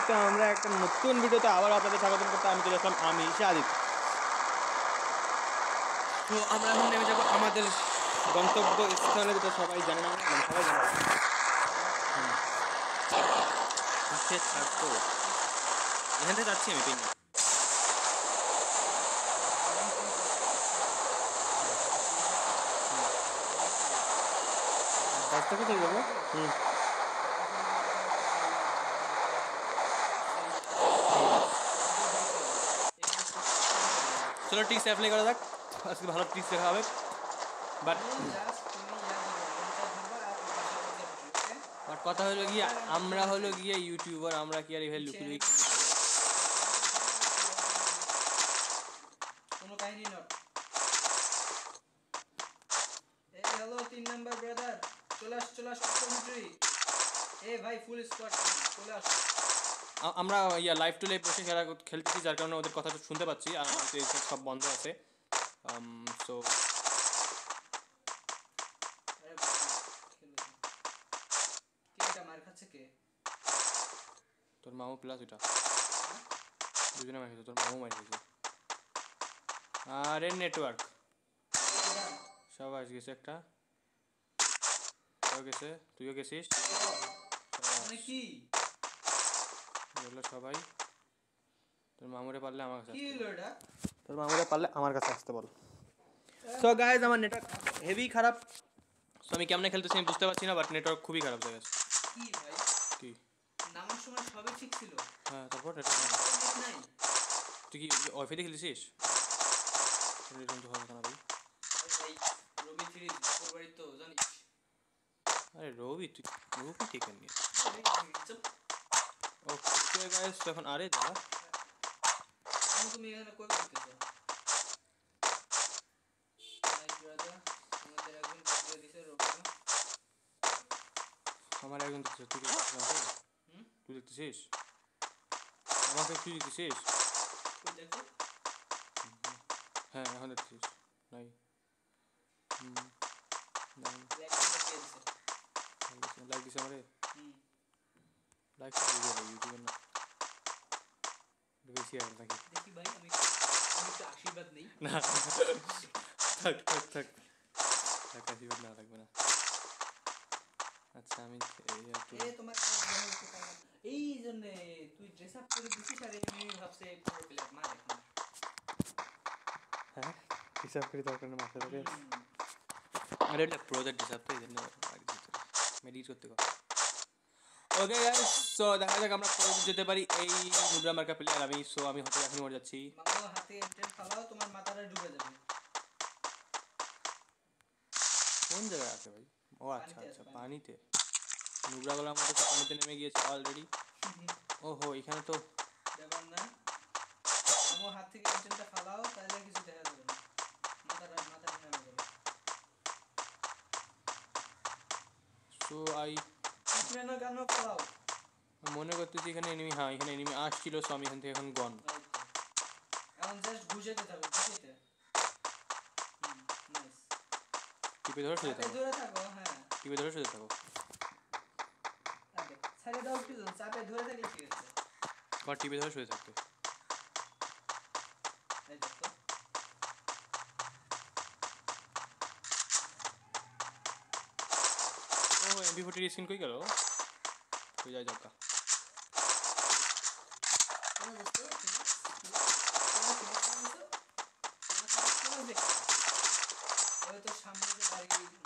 তো আমরা একটা নতুন ভিডিওতে আবার আপনাদের স্বাগত করতে আমি চলে আসলাম আমি শাহিদ। তো আমরা এখন নেমে যাবো আমাদের গন্তব্য স্থানে, যেটা সবাই জানে না, মানে সবাই জানে থাকতো। এখান থেকে যাচ্ছি আমি পিন্না। রাস্তাকে চলে যাবো। চলো ট্রিক্স অ্যাপ্লাই করা যাক, আজকে ভালো ট্রিক্স দেখা হবে। বাট কথা হলো গিয়ে আমরা হলো গিয়ে ইউটিউবার, আমরা কি আর এভাবে লুকিয়ে কোনো কাহিনী নট। এই হ্যালো 3 নাম্বার ব্রাদার, চলে আস কমেন্ট্রি। এই ভাই ফুল স্কোয়াড চলে আস। আমরা লাইভ টু লাইভ বসে খেলতেছি, যার কারণে ওদের কথা শুনতে পাচ্ছি, আর সব বন্ধ আছে। সো মার খাচ্ছে কে? তোর মামু প্লাস ওটা দুজনে মার খেয়েছে, তোর মামু মার খেয়েছে। আরে নেটওয়ার্ক সবাই গেছে, একটা গেছে, তুইও গেছিস কি সবাই। তোর মামুরে পারলে আমার কাছে, তোর মামুরে পারলে আমার কাছে আসতে বল। সো গাইজ আমার নেটওয়ার্ক হেভি খারাপ, সো আমি কেমনে খেলতেছি আমি বুঝতে পারছি না, বাট নেটওয়ার্ক খুবই খারাপ জায়গা। কি ভাই কি নামার সময় সবই ঠিক ছিল? হ্যাঁ, তারপর নাই তুই কি ওয়াইফাইতে খেলতেছিস? রবি সিরিজ ফরওয়ার্ড তো জানিস। আরে রবি তুই রবি ঠিক নেই। ওকে গাইস, এখন আরে দাঁড়া, তুমি এখানে কই করতেছো? নাইস ব্রাদার, আমাদের একজন ভিডিও দিছে রবি। আমার একজন দেখছিস, তুই তুই দেখতেছিস আমাকে, তুই দেখতেছিস? কই দেখো? হ্যাঁ এখন দেখতেছিস? নাই লাইক দিছে আমারে, লাইক ইউটিউবের না বেশি আর নাকি? দেখি ভাই আমি একটু আশীর্বাদ নেই। না থাক থাক থাক থাক, আশীর্বাদ না লাগবে না। আচ্ছা আমি তোমার এই জন্য তুই ড্রেস আপ করে দিছিস, আর এমনি ভাবছে পুরো প্লেয়ার মার এখন। হ্যাঁ হিসাব করে দরকার না মাথা ধরে। আরে এটা প্রজেক্ট হিসাব তো, এই জন্য মেডিট করতে কর। ওকে গাইস, সো দেখা যাক আমরা কত যেতে পারি এই নুবরা মার্কা প্লেয়ার আমি। সো আমি হয়তো এখনই মরে যাচ্ছি। মামা হাতে এন্টেন ফালাও, তোমার মাথাটা ডুবে যাবে। কোন জায়গায় আছে ভাই? ও আচ্ছা আচ্ছা, পানিতে। নুবরাগুলোর মধ্যে তো পানিতে নেমে গিয়েছে অলরেডি। ওহো, এখানে তো ব্যাপার না, মামা হাত থেকে এন্টেনটা ফালাও, তাহলে কিছু দেখা যাবে না, মাথাটা নেমে যাবে। সো আই ট্রেনার গান ফালাও। মনে করতেছি এখানে এনিমি, হ্যাঁ এখানে এনিমি আসছিল, সো আমি এখান থেকে এখন গন। এখন জাস্ট ঘুষেতে থাকো, ঘুষেতে। নাইস, টিপে ধরে শুয়ে থাকো, ধরে থাকো। হ্যাঁ টিপে ধরে শুয়ে থাকো। আগে ছাড়ে দাও, কি চাপে ধরে থাকলে ঠিক আছে। আর টিপে ধরে শুয়ে থাকতে। এই দেখো ও MP40 স্ক্রিন কই গেল? কই যায় জগা? তো সামনে যে বাড়ি।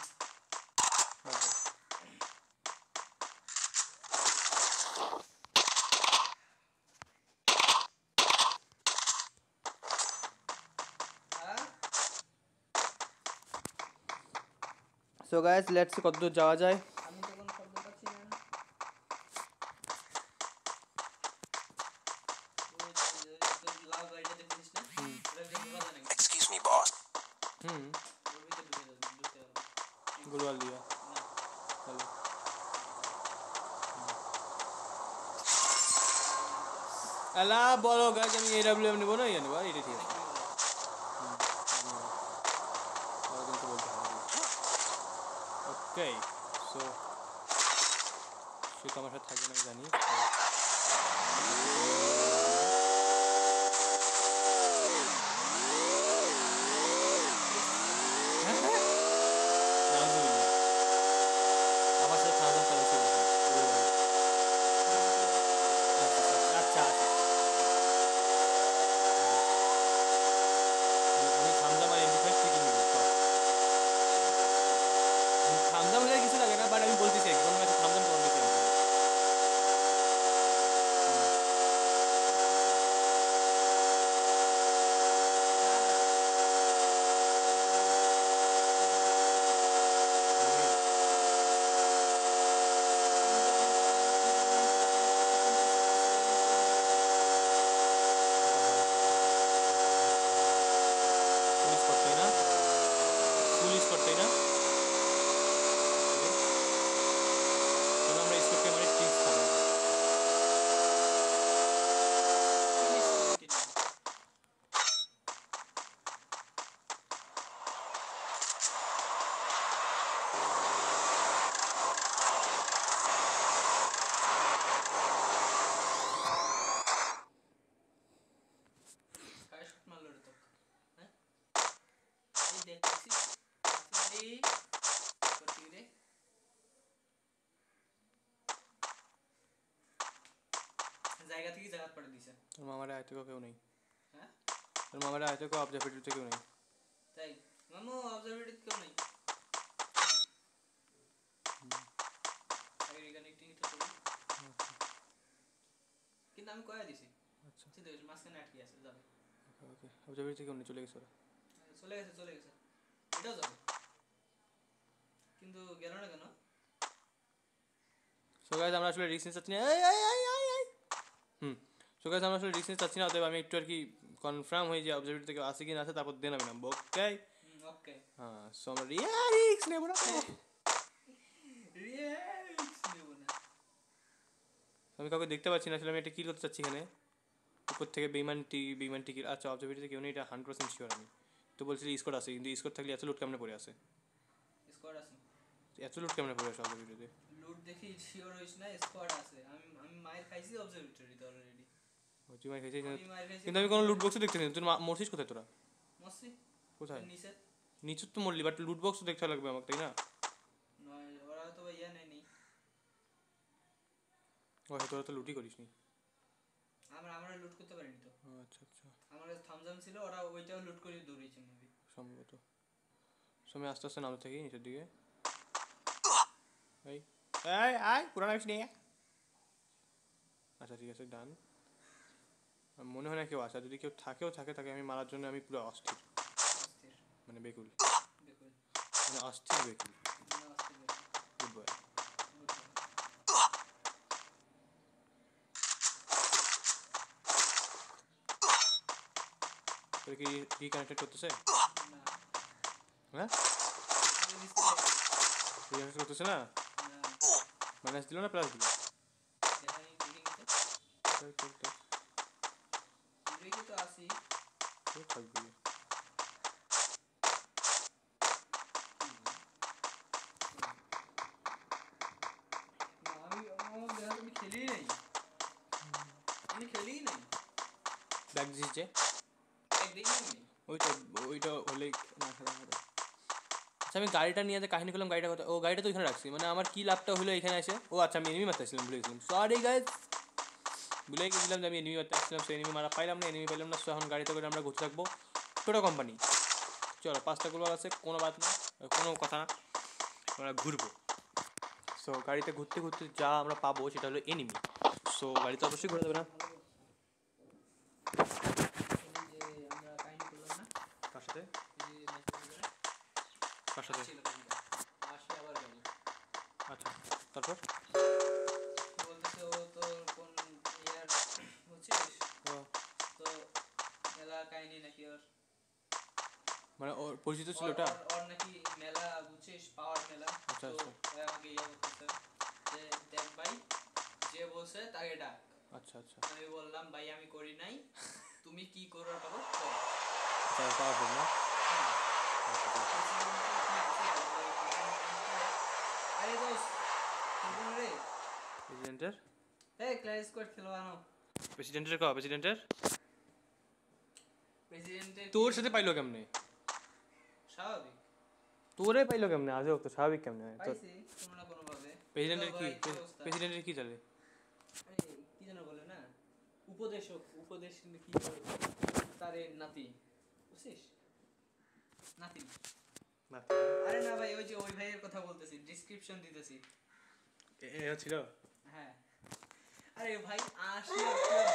সো গাইস লেটস সি কতদূর যাওয়া যায়। আমি তো কোনো শব্দ পাচ্ছি না। লাভ গাড়িটা দেখছিস না? ওটা দেখে ভালো লাগে। এক্সকিউজ মি বস। ওর ভিতরে ঢুকে যাবে। গুলওয়াল দিয়া না চলো। এলা বলো গাইস, আমি AWM নেব না, নেব এটা ঠিক আছে। ওকে সো সে তো আমার সাথে থাকবে না আমি জানি। জায়গা থেকে জায়গা পাঠিয়ে দিছে। তোর মামার আয়তে কেউ নেই। হ্যাঁ তোর মামার আয়তে কেউ অবজারভেটরিতে কেউ নেই। তাই মামু অবজারভেটরি কেউ নেই। আগে রিকানেক্টিং তো করি, কিন্তু আমি কয়া দিছি। আচ্ছা ঠিক আছে, মাঝখানে আটকে আছে, যাবে। ওকে অবজারভেটরিতে কেউ নেই, চলে গেছে ওরা। চলে গেছে চলে গেছে, এটাও যাবে, কিন্তু গেল না কেন? সো গাইস আমরা আসলে রিস্ক নিতে চাচ্ছি না। সো গাইস আমরা আসলে রিস্ক নিতে চাচ্ছি না, অতএব আমি একটু আর কি কনফার্ম হয়ে যে অবজারভেটরি থেকে আসে কি না আসে, তারপর দেন আমি নামবো। ওকে ওকে হ্যাঁ, সো আমরা রিস্ক নেবো না। রিয়াক্স নেব না। আমি কাউকে দেখতে পাচ্ছি না, আসলে আমি একটা কিল করতে চাচ্ছি এখানে উপর থেকে। বেইমান টিকিট। আচ্ছা অবজারভেটরিতে কেউ নেই, এটা 100% শিওর। আমি তো বলছি স্কোর আছে, কিন্তু স্কোর থাকলে এত লুট কেমনে পড়ে আছে? স্কোয়াড আছে, এত লুট কেমনে পড়ে আছে অবজারভেটরিতে? লুট দেখি শিওর হইছ না, স্কোয়াড আছে। আমি মাইর খাইছি অবজারভেটরিতে অলরেডি। তুই মার খাইছিস? আমি মাইর খাইছি, কিন্তু আমি কোনো লুট বক্সও দেখতেছি না। তুই মরছিস কোথায় তোরা? মসি কোথায়? নিচে নিচে তো মরলি, বাট লুট বক্স তো দেখতে লাগবে আমাকে, তাই না? নয়, ওরা তো ইয়া নেয়নি। ও তোরা তো লুটই করিস নি। আমরা লুট করতে পারিনি তো। আচ্ছা আচ্ছা, আমার কাছে থামজাম ছিল, ওরা ওইটাও লুট করে দৌড়িয়েছে মেবি সম্ভবত। সো আমি আস্তে আস্তে নামতে থাকি নিচের দিকে। এই এই আয় পুরানো বেশি নেই। আচ্ছা ঠিক আছে, ডান। মনে হয় না কেউ আসে, যদি কেউ থাকে তাকে আমি মারার জন্য আমি পুরো অস্থির, অস্থির মানে বেকুল, দেখুন মানে অস্থির বেকুল। না অস্থির গুড বয়। তোর কি রিকানেক্টেড করতেছে? না হ্যাঁ রিকানেক্ট করতেছে না? মাইনাস দিল না প্লাস দিল? তো আসি থাকবি। আমি খেলি নাই, ব্যাগ দিস যে ওইটা হলেই না খেলা হবে। আচ্ছা আমি গাড়িটা নিয়ে যে কাহিনী করলাম, গাড়িটা কথা, ও গাড়িটা তো এখানে রাখছি, মানে আমার কি লাভটা হলো এখানে এসে? ও আচ্ছা আমি এনিমি মারতে আসছিলাম, ভুলে গেছিলাম। সরি গাইজ, ভুলে গেছিলাম যে আমি এনিমি মারতে আসছিলাম। সো এনিমি মারা পাইলাম না। সো এখন গাড়িতে করে আমরা ঘুরতে থাকবো টোটো কোম্পানি। চলো 5টা গোলওয়াল আছে, কোনো বাদ না, কোনো কথা না, আমরা ঘুরবো। সো গাড়িতে ঘুরতে ঘুরতে যা আমরা পাবো সেটা হলো এনিমি। সো গাড়িতে অবশ্যই ঘুরে যাবে না। আমরা কাহিনী করলাম না কার সাথে? আবার গাড়ি। আচ্ছা তারপর বলতেছে ও তো কোন ইয়ার বুঝছিস তো, মেলা কাহিনী নাকি ওর, মানে ওর পরিচিত ছিল ওটা? ওর নাকি মেলা বুঝছিস, পাওয়ার মেলা। আচ্ছা তো আচ্ছা আমাকে ইয়া বলতেছে যে দেখ ভাই, যে বলছে তাকে ডাক। আচ্ছা আচ্ছা আমি বললাম ভাই আমি করি নাই, তুমি কি করো পারো পাওয়ারফুল না? আরে দোস্ত রে, প্রেসিডেন্টের ক্লাস স্কোয়াড খেলবানো। প্রেসিডেন্টের প্রেসিডেন্টের তোর সাথে পাইলো কেমনে? স্বাভাবিক তোরে পাইলো কেমনে? আজও তো স্বাভাবিক কেমনে হয়? পাইছি কোনো না কোনো ভাবে। প্রেসিডেন্টের কি চলে? কি যেন বলে না, উপদেশ কি তারে নাতি, বুঝছিস? নাতি। আরে না ভাই, ওই যে ওই ভাইয়ের কথা বলতেছি, ডেসক্রিপশন দিতেছি। এ ছিল? হ্যাঁ আরে ভাই আসলে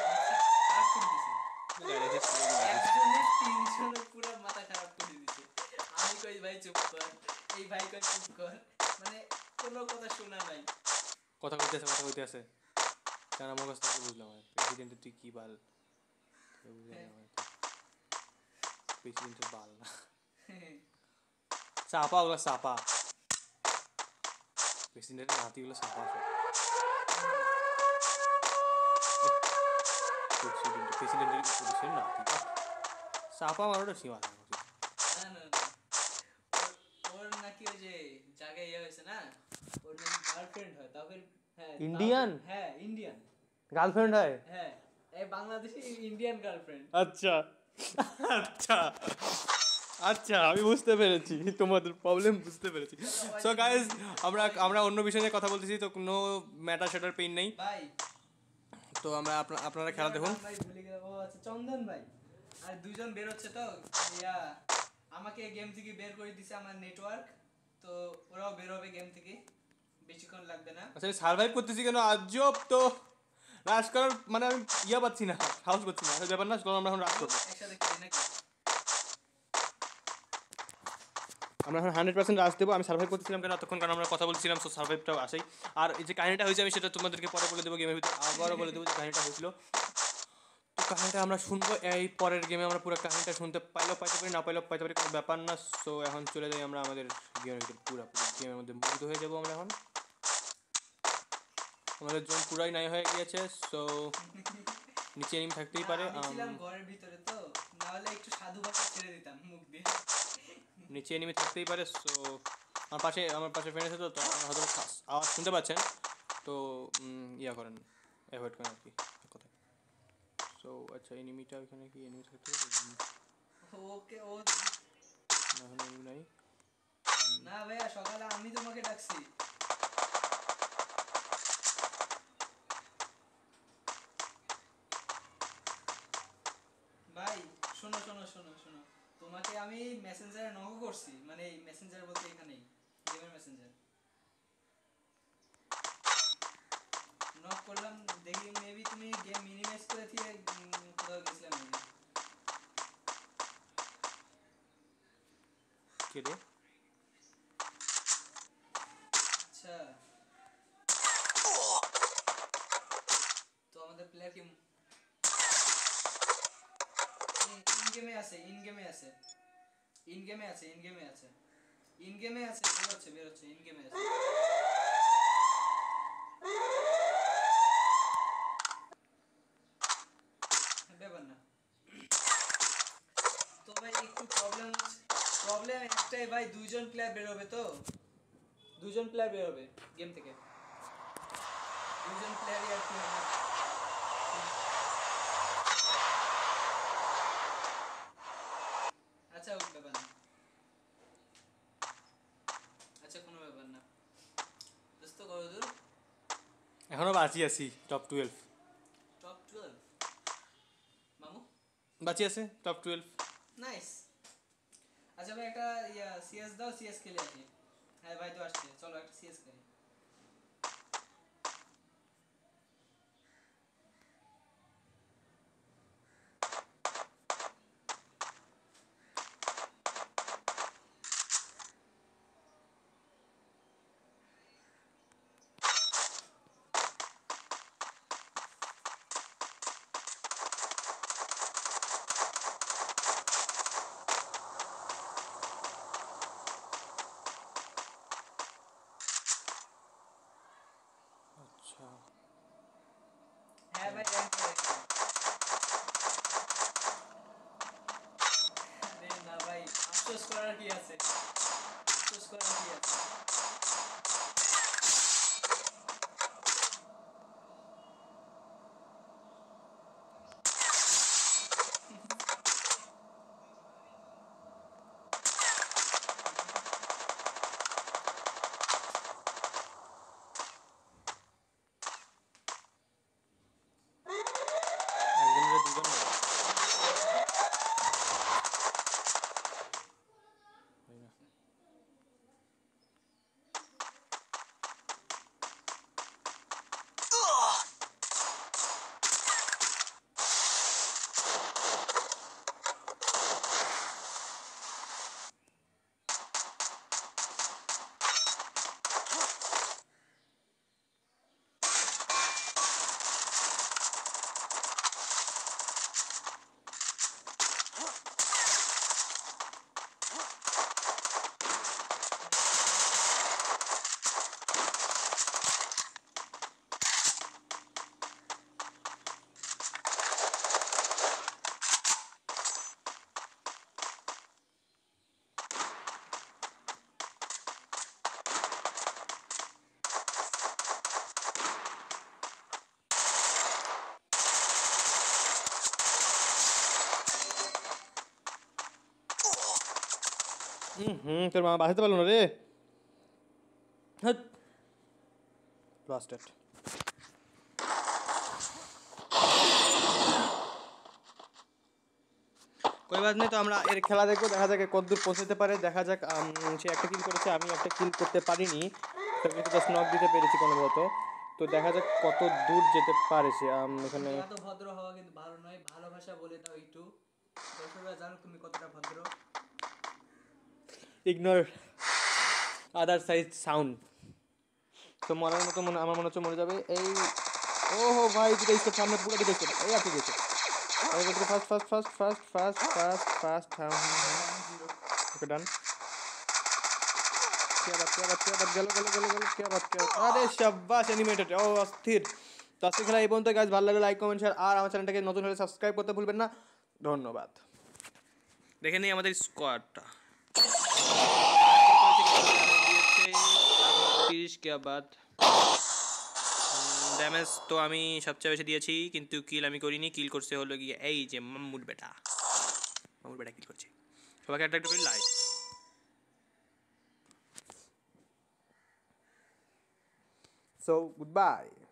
একজনের 3 জনের পুরো মাথা খারাপ করে দিছে। আমি কই ভাই চুপ কর, এই ভাই কই চুপ কর, মানে কোনো কথা শোনা নাই। কথা কইতে আছে কেন? মুখস্থ করে বুঝলাম। প্রেসিডেন্টের তুই কি বাল? প্রেসিডেন্টের বাল না, চাপা ওগুলো চাপা। প্রেসিডেন্টের নাতিগুলো চাপা সব। প্রেসিডেন্টের নাতি চাপা মারাটা সীমা থাকে। না ওর নাকি ওই যে জায়গায় ইয়ে হয়েছে না, ওর নাকি গার্লফ্রেন্ড হয়, তবে হ্যাঁ ইন্ডিয়ান? হ্যাঁ ইন্ডিয়ান গার্লফ্রেন্ড হয়? হ্যাঁ এই বাংলাদেশি ইন্ডিয়ান গার্লফ্রেন্ড। আচ্ছা আচ্ছা আচ্ছা আমি বুঝতে পেরেছি, তোমাদের প্রবলেম বুঝতে পেরেছি। সো গাইস আমরা অন্য বিষয়ে কথা বলতেছি, তো কোনো ম্যাটার পেইন নেই। ভাই তো আমরা আপনারা খেলা দেখুন। ভাই ভুলে গেলাম, ও আচ্ছা চন্দন ভাই। আর দুজন বের হচ্ছে তো ইয়া, আমাকে গেম থেকে বের করে দিছে আমার নেটওয়ার্ক, তো ওরাও বের হবে গেম থেকে, বেশিক্ষণ লাগবে না। আচ্ছা সার্ভাইভ করতেছি কেন আজব তো, রাশ করার মানে আমি ইয়া পাচ্ছি না, সাহস করছি না, ব্যাপার না, চলো আমরা এখন রাশ করবো। একসাথে খেলি নাকি? আমরা এখন 100% রাশ দেবো। আমি সার্ভাইভ করতেছিলাম কেন এতক্ষণ, কারণ আমরা কথা বলছিলাম, সো সার্ভাইভটাও আসেই। আর এই যে কাহিনিটা হয়েছে আমি সেটা তোমাদেরকে পরে বলে দেবো, গেমের ভিতরে আবারও বলে দেবো যে কাহিনিটা হয়েছিল। তো কাহিনিটা আমরা শুনবো এই পরের গেমে, আমরা পুরো কাহিনিটা শুনতে পাইলেও পাইতে পারি, না পাইলেও পাইতে পারি, কোনো ব্যাপার না। সো এখন চলে যাই আমরা আমাদের গেমের ভিতরে, পুরোপুরি গেমের মধ্যে মুগ্ধ হয়ে যাবো আমরা এখন। আমাদের জোন পুরাই নাই হয়ে গিয়েছে, সো নিচে এনিমি থাকতেই পারে। আমি ছিলাম ঘরের ভিতরে তো, না হলে একটু সাধু ভাষা ছেড়ে দিতাম মুখ দিয়ে। নিচে এনিমি থাকতেই পারে। সো আমার পাশে ফ্রেন্ড আছে, তো আপনারা হয়তো আওয়াজ শুনতে পাচ্ছেন, তো ইয়া করেন, অ্যাভয়েড করেন আর কি কথা। সো আচ্ছা এনিমিটা ওইখানে কি এনিমি থাকতে পারে? ওকে ও না এখন এনিমি নাই। না ভাইয়া, সকালে আমি তোমাকে ডাকছি। ভাই শোনো শোনো শোনো শোনো, তোমাকে আমি মেসেঞ্জারে নক করছি, মানে মেসেঞ্জার বলতে এখানেই গেমের মেসেঞ্জার নক করলাম, দেখি মেবি তুমি গেম মিনিমাইজ করে দিয়ে কোথাও গেছিলাম মেবি। কে রে? আচ্ছা, তো আমাদের প্লেয়ার কি ইন গেমে আছে? ইন গেমে আছে, ইন গেমে আছে, ইন গেমে আছে, ইন গেমে আছে, বের হচ্ছে ইন গেমে আছে। ব্যাপার না। তো ভাই একটু প্রবলেম একটাই ভাই, দুইজন প্লেয়ার বের হবে, তো দুইজন প্লেয়ার বের হবে গেম থেকে, দুইজন প্লেয়ারই আর কি হবে। আচ্ছা ব্যাপার না, আচ্ছা কোনো ব্যাপার না, দোস্ত কত দূর? এখনো বাঁচি আছি টপ 12। টপ 12 মামু বাঁচি আছে টপ 12। নাইস। আচ্ছা ভাই একটা সিএস দাও, সিএস খেলে আসি। হ্যাঁ ভাই তো আসছে, চলো একটা সিএস খেলি। আচ্ছা হ্যাঁ ভাই র্যাঙ্ক করে একটা। আরে না ভাই, আফসোস করার কি আছে, আফসোস করার কি আছে। একজনের দুজন হয় না। তোর মা বাঁচাতে পারলো না রে, বাস্টার্ড। कोई बात नहीं, तो আমরা এর খেলা দেখবো, দেখা যাক কতদূর পৌঁছতে পারে। দেখা যাক, সে একটা কিল করেছে, আমি একটা কিল করতে পারিনি, তো কিন্তু জাস্ট নক দিতে পেরেছি কোনোমতো। তো দেখা যাক কত দূর যেতে পারে সে। এখানে এত ভদ্র হওয়া কিন্তু ভালো নয়, ভালো ভাষা বলে দাও একটু, দর্শকরা জানো তুমি কতটা ভদ্র। ইগনোর আদার সাইজ সাউন্ড। তো মরার মতো আমার মনে হচ্ছে মরে যাবে। এই ওহো ভাই, দুটো স্কোর সামনে, পুরো দুটো স্কোর। এই আর ঠিক আছে, first first first first first first first. হ্যাঁ ওকে ডান। क्या बात গেল গেল গেল গেল, क्या बात আরে শাবাশ, অ্যানিমেটেড। ও অস্থির। তো আজকে খেলা এই পর্যন্ত গাইস, ভালো লাগলে লাইক কমেন্ট শেয়ার, আর আমার চ্যানেলটাকে নতুন হলে সাবস্ক্রাইব করতে ভুলবেন না। ধন্যবাদ। দেখে নিই আমাদের স্কোয়াডটা। 30 क्या बात। ড্যামেজ তো আমি সবচেয়ে বেশি দিয়েছি, কিন্তু কিল আমি করিনি। কিল করছে হলো গিয়ে এই যে মামুর বেটা কিল করছে। সবাইকে একটা করে লাইক। So goodbye.